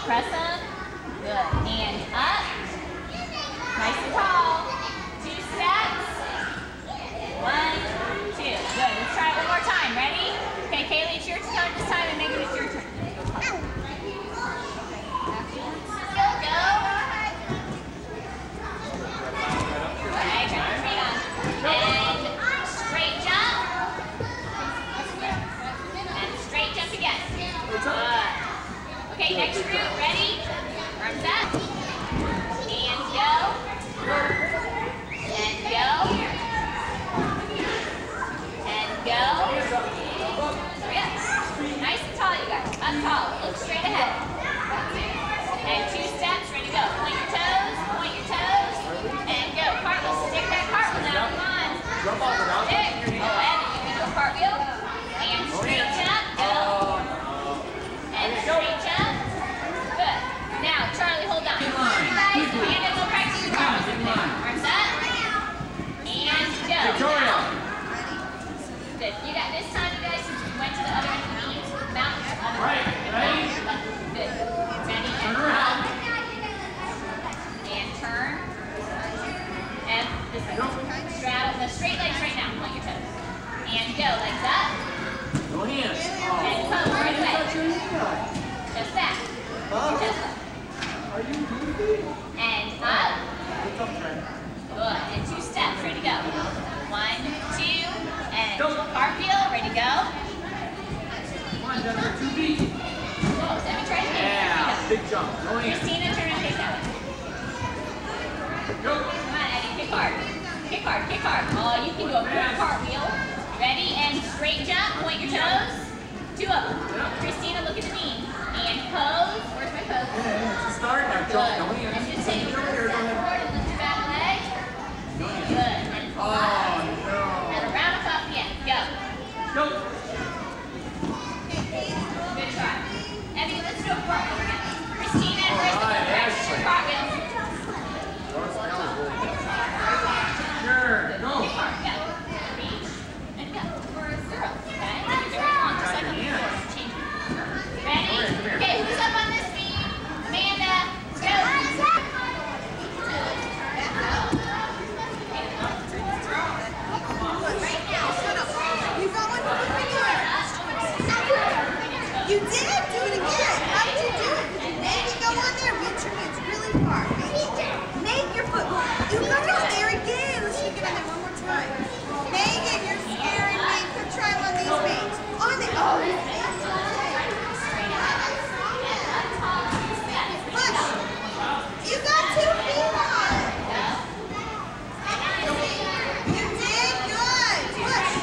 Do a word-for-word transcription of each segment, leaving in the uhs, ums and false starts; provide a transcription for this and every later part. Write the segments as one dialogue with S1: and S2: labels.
S1: Press them. Good. And up. Nice and tall. Two steps. One, two. Good. Let's try it one more time. Ready? Okay, Kaylee, it's your turn this time, and Megan, it's your turn. Go, go. Okay, turn your feet on. And straight jump. And straight jump again. Good. Okay, next group. Ready? Arms up. And go. And go. And go. Yes. Nice and tall, you guys. Up tall. Look straight ahead. And two steps. Ready to go. Point your toes. Point your toes. And go. Cartwheel. Stick that cartwheel now. Come on. Stick. Oh, and you can do a cartwheel. And straight jump. Go. And straight jump. Good. Now, Charlie, hold on. You guys, Amanda, go practice your cartwheels. Arms up. And go.
S2: Victoria.
S1: Good. You got this time, you guys, since we went to the other end of the knees. Mount.
S2: Right. Ready?
S1: Good. Ready?
S2: Turn around.
S1: And turn. And this way. Straddle the straight legs right now. Point your toes. And go. Legs up.
S2: No hands.
S1: And pose right away. Just that. Just that. And up. Good. And two steps. Ready to go. One, two, and cartwheel. Ready to go.
S2: Come on, Jennifer. Two feet.
S1: Whoa, Sammy, try it again.
S2: Yeah. Big jump. No hands.
S1: Christina, turn and face that way.
S2: Go.
S1: Come on, Eddie. Kick hard. Kick hard. Kick hard. Oh, you can do a full cartwheel. Ready? And straight jump. Point your toes. Two of them. Christina, look at the knee. And pose. Where's my pose?
S2: Yeah, it's a start. Now
S1: Good.
S2: jump. No hands.
S1: And just take your step forward and lift your back leg. Good. And pull
S2: Oh,
S1: up.
S2: no.
S1: And around us off the end. Go.
S2: Go.
S1: Good try. Evie, let's do a cartwheel again. Christina and Kristen,
S2: All right,
S1: practice your
S2: Ashley.
S1: cartwheel.
S2: Sure. Go.
S1: Go. Reach. And go. For a zero. Okay? You're very long, just like on the floor. Change it. Ready? Okay, who's up on this beam? Amanda. Let's go. Right now.
S3: You got one for the You did? Do it again. How did you do it? Maybe go on there. Reach your hands really far. Make your foot. You got it on there again. Let's take it on there one more time. Megan, you're scaring me. Put try on these veins. On the oh. Push. You got two feet on. You did good. Push.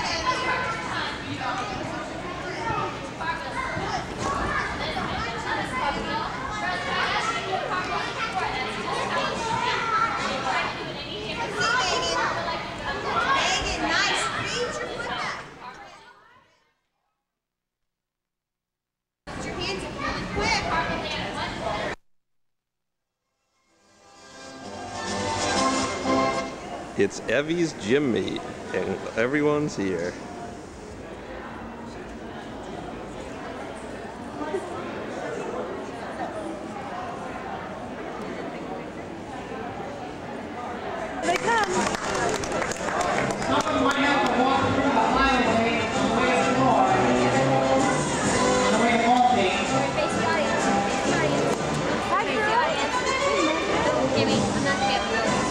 S4: It's Evie's gym meet, and everyone's here.
S3: They come.
S2: Someone might have to walk through the highway on the way to the car. On the way to Albany.
S5: Face the audience. Face the audience. Hi, face the audience. Jimmy, I'm not hip.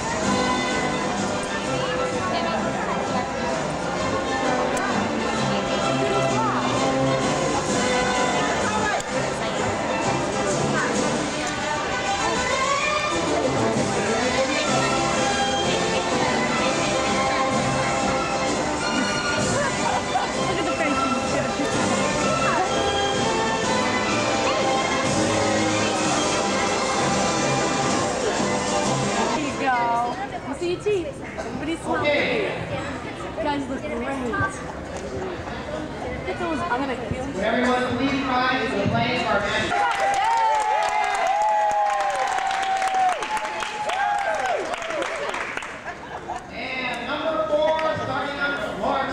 S3: See your teeth. Everybody smile.
S2: Okay.
S3: You guys look great. Get those. I'm gonna feel.
S2: Everyone, please rise as we play our match. And number four, starting on the floor.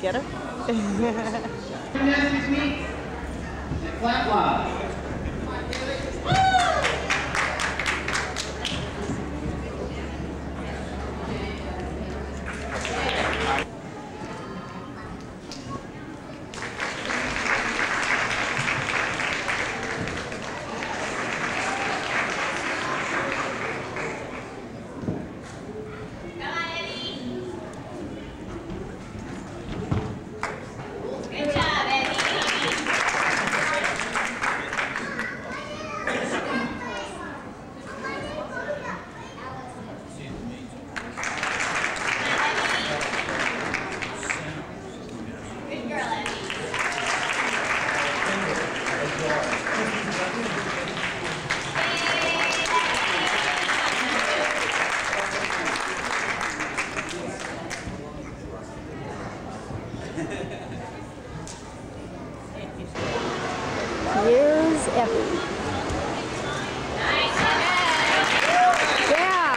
S6: Get her?
S2: Gymnastics meet. Flat love.
S5: Here's Evie. Yeah.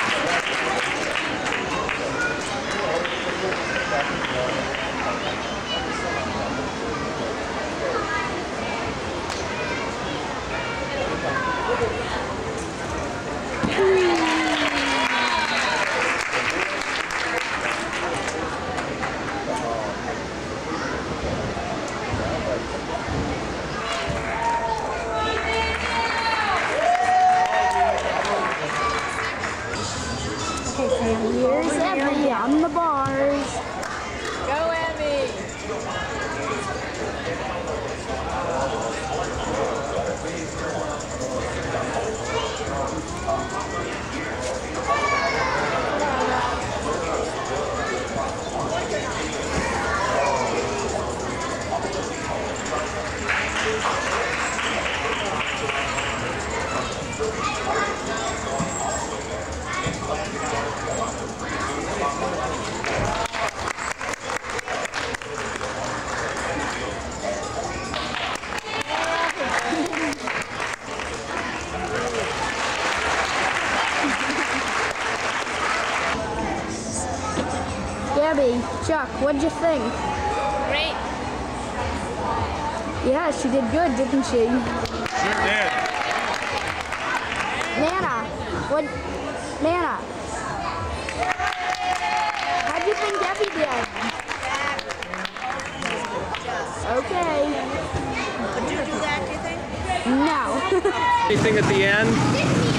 S5: Here's Evie on the bars.
S6: Go, Emmy!
S5: Gabby, Chuck, what'd you think?
S6: Great.
S5: Yeah, she did good, didn't she?
S7: Sure did.
S5: Nana, what? Nana, how'd you think Gabby did? Okay.
S3: Did you do that, do you think?
S5: No.
S4: Anything at the end?